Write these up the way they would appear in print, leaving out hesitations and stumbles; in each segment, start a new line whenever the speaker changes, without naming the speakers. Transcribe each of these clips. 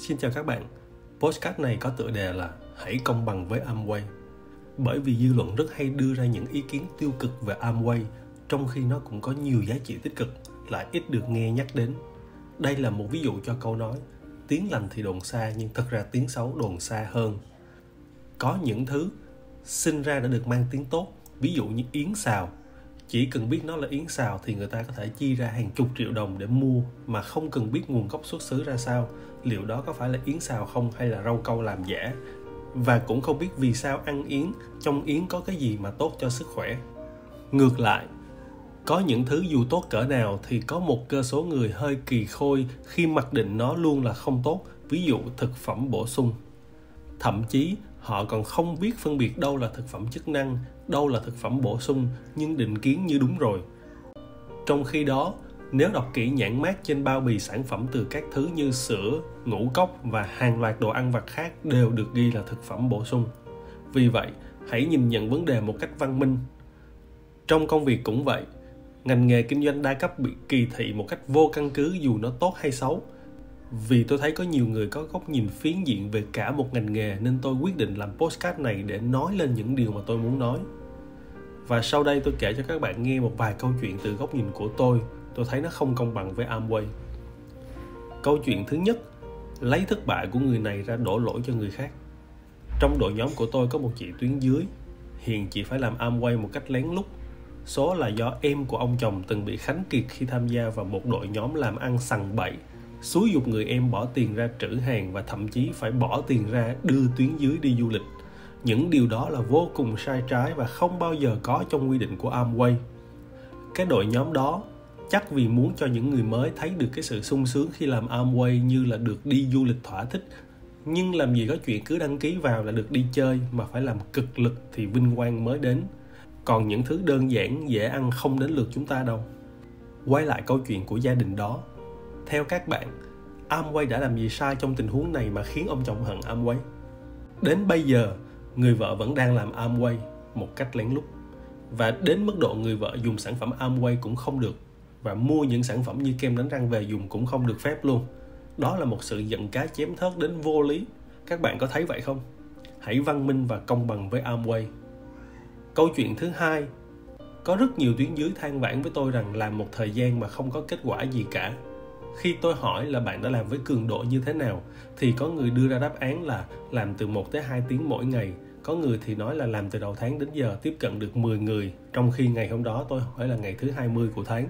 Xin chào các bạn. Podcast này có tựa đề là Hãy công bằng với Amway. Bởi vì dư luận rất hay đưa ra những ý kiến tiêu cực về Amway, trong khi nó cũng có nhiều giá trị tích cực, lại ít được nghe nhắc đến. Đây là một ví dụ cho câu nói tiếng lành thì đồn xa, nhưng thật ra tiếng xấu đồn xa hơn. Có những thứ sinh ra đã được mang tiếng tốt, ví dụ như yến xào. Chỉ cần biết nó là yến xào thì người ta có thể chi ra hàng chục triệu đồng để mua mà không cần biết nguồn gốc xuất xứ ra sao, liệu đó có phải là yến xào không hay là rau câu làm giả, và cũng không biết vì sao ăn yến, trong yến có cái gì mà tốt cho sức khỏe. Ngược lại, có những thứ dù tốt cỡ nào thì có một cơ số người hơi kỳ khôi khi mặc định nó luôn là không tốt, ví dụ thực phẩm bổ sung. Thậm chí họ còn không biết phân biệt đâu là thực phẩm chức năng, đâu là thực phẩm bổ sung, nhưng định kiến như đúng rồi. Trong khi đó, nếu đọc kỹ nhãn mác trên bao bì sản phẩm từ các thứ như sữa, ngũ cốc và hàng loạt đồ ăn vặt khác đều được ghi là thực phẩm bổ sung. Vì vậy, hãy nhìn nhận vấn đề một cách văn minh. Trong công việc cũng vậy, ngành nghề kinh doanh đa cấp bị kỳ thị một cách vô căn cứ dù nó tốt hay xấu. Vì tôi thấy có nhiều người có góc nhìn phiến diện về cả một ngành nghề nên tôi quyết định làm podcast này để nói lên những điều mà tôi muốn nói. Và sau đây tôi kể cho các bạn nghe một vài câu chuyện từ góc nhìn của tôi thấy nó không công bằng với Amway. Câu chuyện thứ nhất, lấy thất bại của người này ra đổ lỗi cho người khác. Trong đội nhóm của tôi có một chị tuyến dưới, hiện chị phải làm Amway một cách lén lút. Số là do em của ông chồng từng bị khánh kiệt khi tham gia vào một đội nhóm làm ăn sằng bậy, xúi giục người em bỏ tiền ra trữ hàng và thậm chí phải bỏ tiền ra đưa tuyến dưới đi du lịch. Những điều đó là vô cùng sai trái và không bao giờ có trong quy định của Amway. Cái đội nhóm đó chắc vì muốn cho những người mới thấy được cái sự sung sướng khi làm Amway như là được đi du lịch thỏa thích. Nhưng làm gì có chuyện cứ đăng ký vào là được đi chơi, mà phải làm cực lực thì vinh quang mới đến. Còn những thứ đơn giản, dễ ăn không đến lượt chúng ta đâu. Quay lại câu chuyện của gia đình đó. Theo các bạn, Amway đã làm gì sai trong tình huống này mà khiến ông chồng hận Amway? Đến bây giờ, người vợ vẫn đang làm Amway một cách lén lút. Và đến mức độ người vợ dùng sản phẩm Amway cũng không được, và mua những sản phẩm như kem đánh răng về dùng cũng không được phép luôn. Đó là một sự giận cá chém thớt đến vô lý. Các bạn có thấy vậy không? Hãy văn minh và công bằng với Amway. Câu chuyện thứ hai, có rất nhiều tuyến dưới than vãn với tôi rằng làm một thời gian mà không có kết quả gì cả. Khi tôi hỏi là bạn đã làm với cường độ như thế nào, thì có người đưa ra đáp án là làm từ 1 tới 2 tiếng mỗi ngày. Có người thì nói là làm từ đầu tháng đến giờ tiếp cận được 10 người, trong khi ngày hôm đó tôi hỏi là ngày thứ 20 của tháng.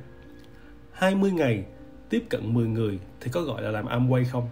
20 ngày tiếp cận 10 người thì có gọi là làm Amway không?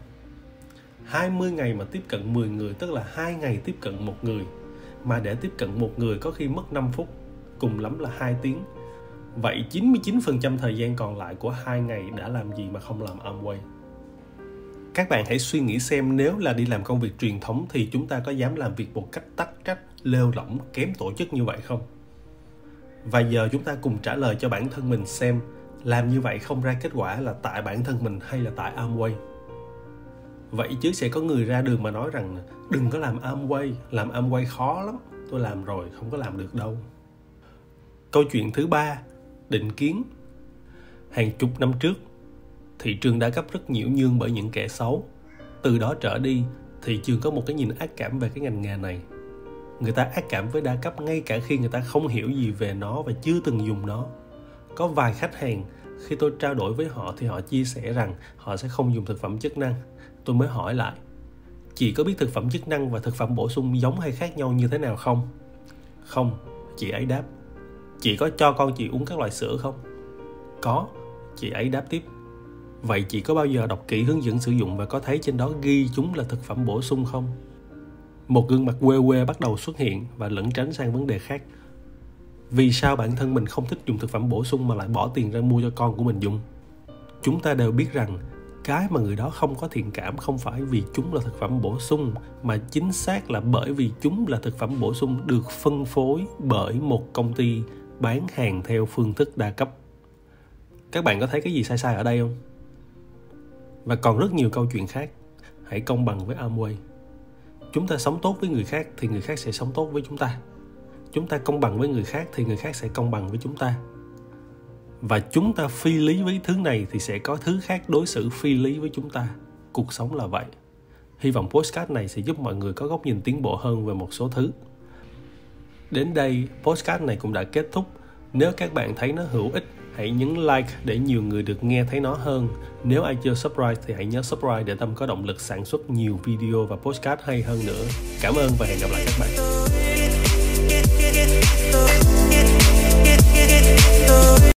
20 ngày mà tiếp cận 10 người tức là 2 ngày tiếp cận một người. Mà để tiếp cận một người có khi mất 5 phút, cùng lắm là 2 tiếng. Vậy 99% thời gian còn lại của 2 ngày đã làm gì mà không làm Amway? Các bạn hãy suy nghĩ xem, nếu là đi làm công việc truyền thống thì chúng ta có dám làm việc một cách tắc trách, lêu lỏng, kém tổ chức như vậy không? Và giờ chúng ta cùng trả lời cho bản thân mình xem, làm như vậy không ra kết quả là tại bản thân mình hay là tại Amway? Vậy chứ sẽ có người ra đường mà nói rằng đừng có làm Amway khó lắm, tôi làm rồi không có làm được đâu. Câu chuyện thứ ba, định kiến. Hàng chục năm trước, thị trường đa cấp rất nhiễu nhương bởi những kẻ xấu. Từ đó trở đi, thị trường có một cái nhìn ác cảm về cái ngành nghề này. Người ta ác cảm với đa cấp ngay cả khi người ta không hiểu gì về nó và chưa từng dùng nó. Có vài khách hàng, khi tôi trao đổi với họ thì họ chia sẻ rằng họ sẽ không dùng thực phẩm chức năng. Tôi mới hỏi lại, chị có biết thực phẩm chức năng và thực phẩm bổ sung giống hay khác nhau như thế nào không? Không, chị ấy đáp. Chị có cho con chị uống các loại sữa không? Có, chị ấy đáp tiếp. Vậy chị có bao giờ đọc kỹ hướng dẫn sử dụng và có thấy trên đó ghi chúng là thực phẩm bổ sung không? Một gương mặt quê quê bắt đầu xuất hiện và lẩn tránh sang vấn đề khác. Vì sao bản thân mình không thích dùng thực phẩm bổ sung mà lại bỏ tiền ra mua cho con của mình dùng? Chúng ta đều biết rằng cái mà người đó không có thiện cảm không phải vì chúng là thực phẩm bổ sung, mà chính xác là bởi vì chúng là thực phẩm bổ sung được phân phối bởi một công ty bán hàng theo phương thức đa cấp. Các bạn có thấy cái gì sai sai ở đây không? Và còn rất nhiều câu chuyện khác. Hãy công bằng với Amway. Chúng ta sống tốt với người khác thì người khác sẽ sống tốt với chúng ta. Chúng ta công bằng với người khác thì người khác sẽ công bằng với chúng ta. Và chúng ta phi lý với thứ này thì sẽ có thứ khác đối xử phi lý với chúng ta. Cuộc sống là vậy. Hy vọng podcast này sẽ giúp mọi người có góc nhìn tiến bộ hơn về một số thứ. Đến đây, podcast này cũng đã kết thúc. Nếu các bạn thấy nó hữu ích, hãy nhấn like để nhiều người được nghe thấy nó hơn. Nếu ai chưa subscribe thì hãy nhớ subscribe để Tâm có động lực sản xuất nhiều video và podcast hay hơn nữa. Cảm ơn và hẹn gặp lại các bạn.